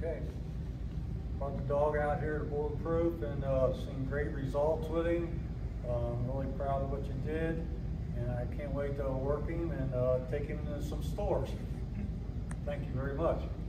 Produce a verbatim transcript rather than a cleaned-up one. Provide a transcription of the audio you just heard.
Okay. Brought the dog out here to Bulletproof and uh, seen great results with him. Uh, I'm really proud of what you did, and I can't wait to work him and uh, take him to some stores. Thank you very much.